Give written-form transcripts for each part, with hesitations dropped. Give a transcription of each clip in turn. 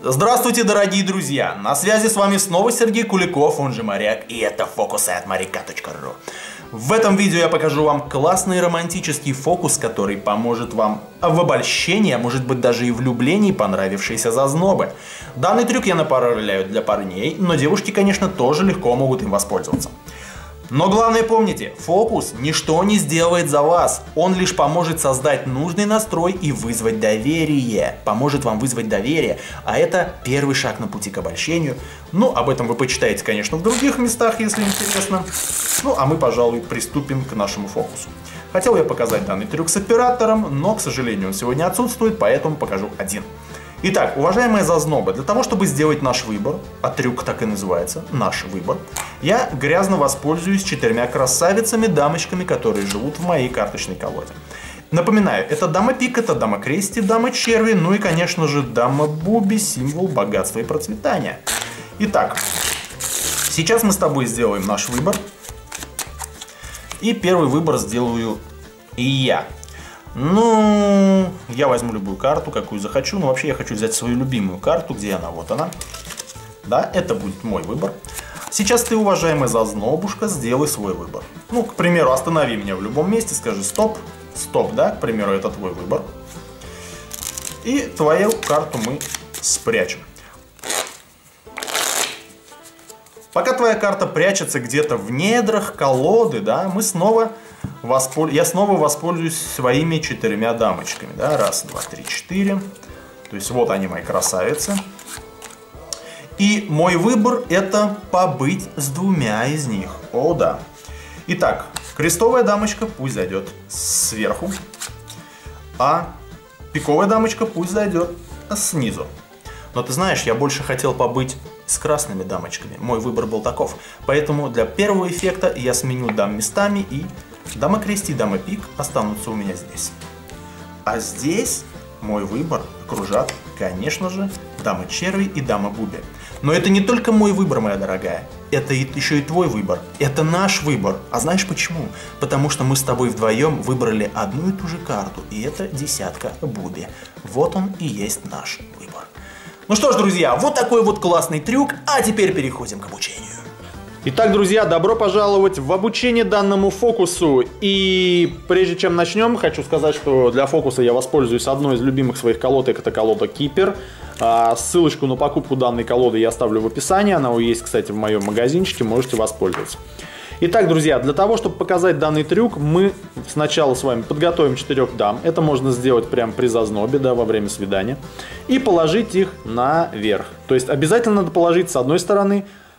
Здравствуйте, дорогие друзья! На связи с вами снова Сергей Куликов, он же Моряк, и это фокусы от моряка.ру. В этом видео я покажу вам классный романтический фокус, который поможет вам в обольщении, а может быть даже и влюблении понравившейся зазнобы. Данный трюк я направляю для парней, но девушки, конечно, тоже легко могут им воспользоваться. Но главное помните, фокус ничто не сделает за вас, он лишь поможет создать нужный настрой и вызвать доверие. Поможет вам вызвать доверие, а это первый шаг на пути к обольщению. Ну, об этом вы почитаете, конечно, в других местах, если интересно. Ну, а мы, пожалуй, приступим к нашему фокусу. Хотел я показать данный трюк с оператором, но, к сожалению, он сегодня отсутствует, поэтому покажу один. Итак, уважаемые зазнобы, для того, чтобы сделать наш выбор, а трюк так и называется, наш выбор, я грязно воспользуюсь 4 красавицами, дамочками, которые живут в моей карточной колоде. Напоминаю, это дама пик, это дама крести, дама черви, ну и, конечно же, дама буби, символ богатства и процветания. Итак, сейчас мы с тобой сделаем наш выбор. И первый выбор сделаю я. Ну, я возьму любую карту, какую захочу, но вообще я хочу взять свою любимую карту, где она, вот она. Да, это будет мой выбор. Сейчас ты, уважаемая зазнобушка, сделай свой выбор. Ну, к примеру, останови меня в любом месте, скажи стоп, стоп, да, к примеру, это твой выбор. И твою карту мы спрячем. Пока твоя карта прячется где-то в недрах колоды, да, я снова воспользуюсь своими 4 дамочками. Да? Раз, два, три, 4. То есть вот они, мои красавицы. И мой выбор это побыть с 2 из них. О, да. Итак, крестовая дамочка пусть зайдет сверху, а пиковая дамочка пусть зайдет снизу. Но ты знаешь, я больше хотел побыть с красными дамочками. Мой выбор был таков. Поэтому для первого эффекта я сменю дам местами, и дама крести, дама пик останутся у меня здесь. А здесь мой выбор окружат, конечно же, дама черви и дама буби. Но это не только мой выбор, моя дорогая. Это еще и твой выбор. Это наш выбор. А знаешь почему? Потому что мы с тобой вдвоем выбрали одну и ту же карту. И это 10 буби. Вот он и есть наш выбор. Ну что ж, друзья, вот такой вот классный трюк, а теперь переходим к обучению. Итак, друзья, добро пожаловать в обучение данному фокусу. И прежде чем начнем, хочу сказать, что для фокуса я воспользуюсь одной из любимых своих колодок, это колода Кипер. Ссылочку на покупку данной колоды я оставлю в описании, она есть, кстати, в моем магазинчике, можете воспользоваться. Итак, друзья, для того, чтобы показать данный трюк, мы сначала с вами подготовим 4 дам. Это можно сделать прямо при зазнобе, да, во время свидания. И положить их наверх. То есть обязательно надо положить с одной стороны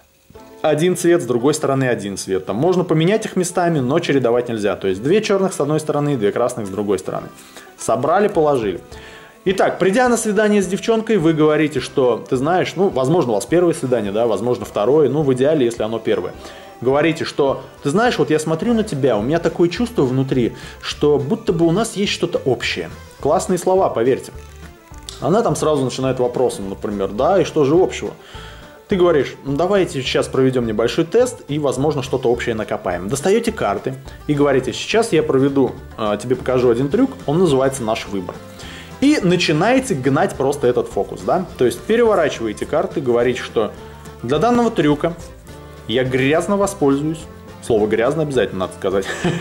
один цвет, с другой стороны один цвет. Там можно поменять их местами, но чередовать нельзя. То есть 2 черных с одной стороны, 2 красных с другой стороны. Собрали, положили. Итак, придя на свидание с девчонкой, вы говорите, что, ты знаешь, ну, возможно, у вас первое свидание, да, возможно, второе, ну, в идеале, если оно первое. Говорите, что, ты знаешь, вот я смотрю на тебя, у меня такое чувство внутри, что будто бы у нас есть что-то общее. Классные слова, поверьте. Она там сразу начинает вопросом, например, да, и что же общего? Ты говоришь, ну, давайте сейчас проведем небольшой тест и, возможно, что-то общее накопаем. Достаете карты и говорите, сейчас я проведу, тебе покажу один трюк, он называется «Наш выбор». И начинаете гнать просто этот фокус, да? То есть переворачиваете карты, говорите, что для данного трюка я грязно воспользуюсь, слово грязно обязательно надо сказать,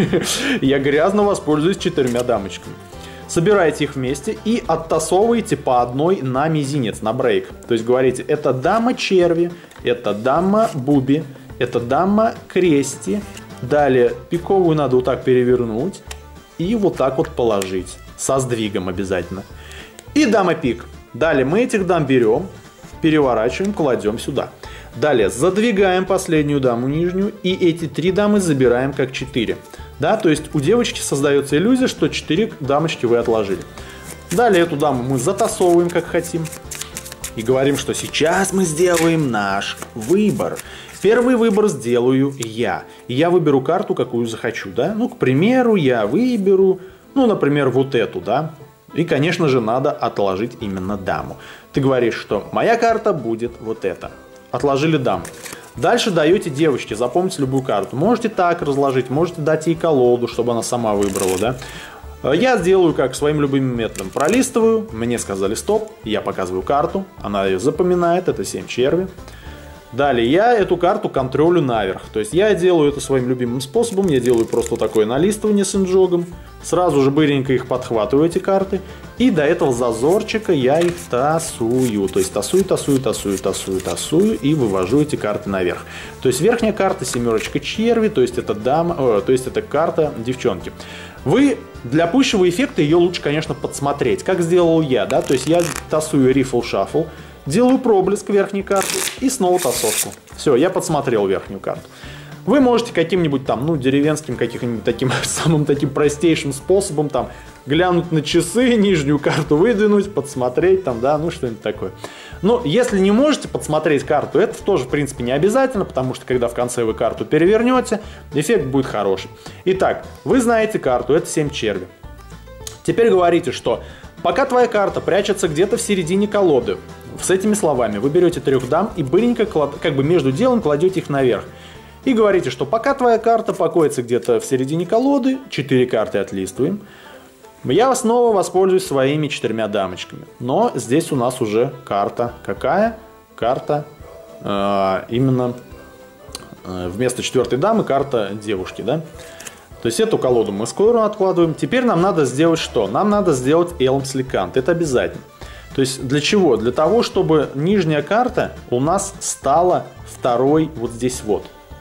я грязно воспользуюсь 4 дамочками. Собираете их вместе и оттасовываете по одной на мизинец, на брейк. То есть говорите, это дама черви, это дама буби, это дама крести. Далее пиковую надо вот так перевернуть и вот так вот положить. Со сдвигом обязательно. И дама пик. Далее мы этих дам берем, переворачиваем, кладем сюда. Далее задвигаем последнюю даму нижнюю и эти 3 дамы забираем как 4. Да, то есть у девочки создается иллюзия, что 4 дамочки вы отложили. Далее эту даму мы затасовываем как хотим. И говорим, что сейчас мы сделаем наш выбор. Первый выбор сделаю я. И я выберу карту, какую захочу. Да? Ну, к примеру, я выберу, ну, например, вот эту, да. И, конечно же, надо отложить именно даму. Ты говоришь, что моя карта будет вот эта. Отложили даму. Дальше даете девочке, запомните любую карту. Можете так разложить, можете дать ей колоду, чтобы она сама выбрала, да. Я делаю как своим любимым методом. Пролистываю, мне сказали стоп, я показываю карту, она ее запоминает, это 7 черви. Далее я эту карту контролю наверх. То есть я делаю это своим любимым способом. Я делаю просто такое налистывание с инжогом. Сразу же быренько их подхватываю, эти карты. И до этого зазорчика я их тасую. То есть тасую и вывожу эти карты наверх. То есть верхняя карта семерочка черви. То есть это дама, то есть это карта девчонки. Вы для пущего эффекта ее лучше, конечно, подсмотреть. Как сделал я, да? То есть я тасую рифл-шаффл. Делаю проблеск верхней карты и снова тасовку. Все, я подсмотрел верхнюю карту. Вы можете каким-нибудь там, ну, деревенским, каким-нибудь таким самым таким простейшим способом там глянуть на часы, нижнюю карту выдвинуть, подсмотреть там, да, ну что-нибудь такое. Но если не можете подсмотреть карту, это тоже, в принципе, не обязательно, потому что когда в конце вы карту перевернете, эффект будет хороший. Итак, вы знаете карту, это 7 черви. Теперь говорите, что пока твоя карта прячется где-то в середине колоды, с этими словами вы берете 3 дам и быренько, как бы между делом, кладете их наверх. И говорите, что пока твоя карта покоится где-то в середине колоды, 4 карты отлистываем, я снова воспользуюсь своими 4 дамочками. Но здесь у нас уже карта какая? Карта именно вместо 4 дамы карта девушки, да? То есть эту колоду мы скоро откладываем. Теперь нам надо сделать что? Нам надо сделать Элмс-Ликант. Это обязательно. То есть для чего? Для того, чтобы нижняя карта у нас стала второй вот здесь вот.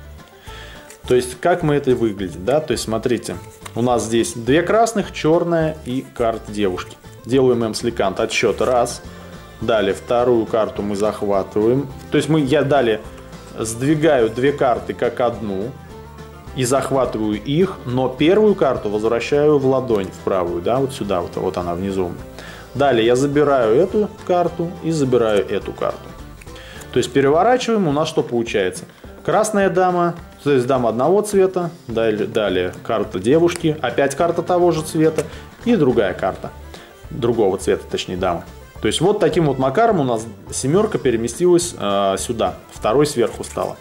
То есть как мы это выглядит, да? То есть смотрите, у нас здесь 2 красных, черная и карта девушки. Делаем Элмс-Ликант. Отсчет 1. Далее вторую карту мы захватываем. То есть я далее сдвигаю 2 карты как одну и захватываю их, но первую карту возвращаю в ладонь, в правую, да, вот сюда, вот она внизу. Далее я забираю эту карту и забираю эту карту. То есть переворачиваем, у нас что получается? Красная дама, то есть дама одного цвета, далее карта девушки, опять карта того же цвета и другая карта, другого цвета, точнее дама. То есть вот таким вот макаром у нас семерка переместилась сюда, второй сверху стала.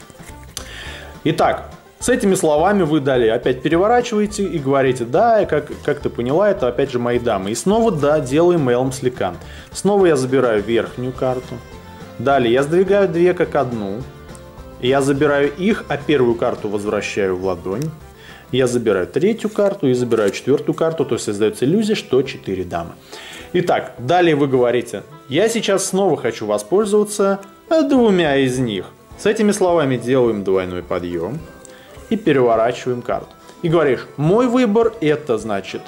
Итак, с этими словами вы далее опять переворачиваете и говорите, да, как ты поняла, это опять же мои дамы. И снова, да, делаем Элмс-Ликант. Снова я забираю верхнюю карту. Далее я сдвигаю 2 как одну. Я забираю их, а первую карту возвращаю в ладонь. Я забираю 3-ю карту и забираю 4-ю карту. То есть создается иллюзия, что 4 дамы. Итак, далее вы говорите, я сейчас снова хочу воспользоваться 2 из них. С этими словами делаем двойной подъем. И переворачиваем карту. И говоришь, мой выбор это значит,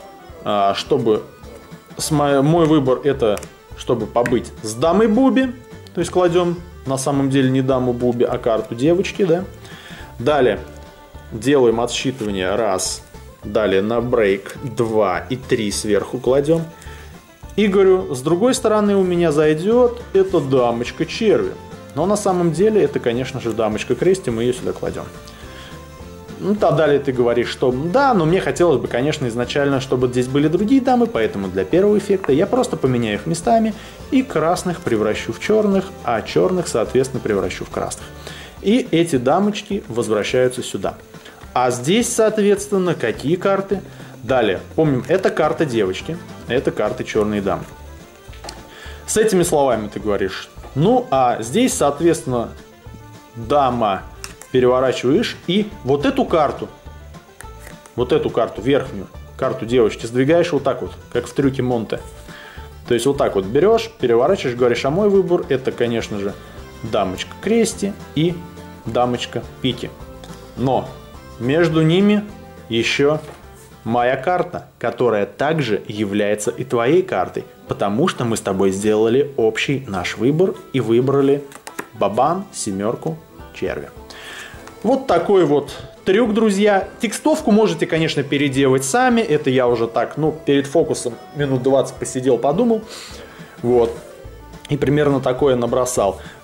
мой выбор это, чтобы побыть с дамой Буби. То есть кладем на самом деле не даму Буби, а карту девочки, да. Далее делаем отсчитывание 1. Далее на брейк 2 и 3 сверху кладем. И говорю, с другой стороны у меня зайдет эта дамочка черви. Но на самом деле это, конечно же, дамочка крести, мы ее сюда кладем. Ну, а далее ты говоришь, что да, но мне хотелось бы, конечно, изначально, чтобы здесь были другие дамы, поэтому для первого эффекта я просто поменяю их местами и красных превращу в черных, а черных, соответственно, превращу в красных. И эти дамочки возвращаются сюда. А здесь, соответственно, какие карты? Далее, помним, это карта девочки, это карты черные дамы. С этими словами ты говоришь, ну, а здесь, соответственно, дама переворачиваешь и вот эту карту, верхнюю, карту девочки, сдвигаешь вот так вот, как в трюке Монте. То есть вот так вот берешь, переворачиваешь, говоришь, а мой выбор это, конечно же, дамочка крести и дамочка пики. Но между ними еще моя карта, которая также является и твоей картой, потому что мы с тобой сделали общий наш выбор и выбрали бабан, семерку, черви. Вот такой вот трюк, друзья. Текстовку можете, конечно, переделать сами. Это я уже так, ну, перед фокусом минут 20 посидел, подумал. Вот. И примерно такое набросал.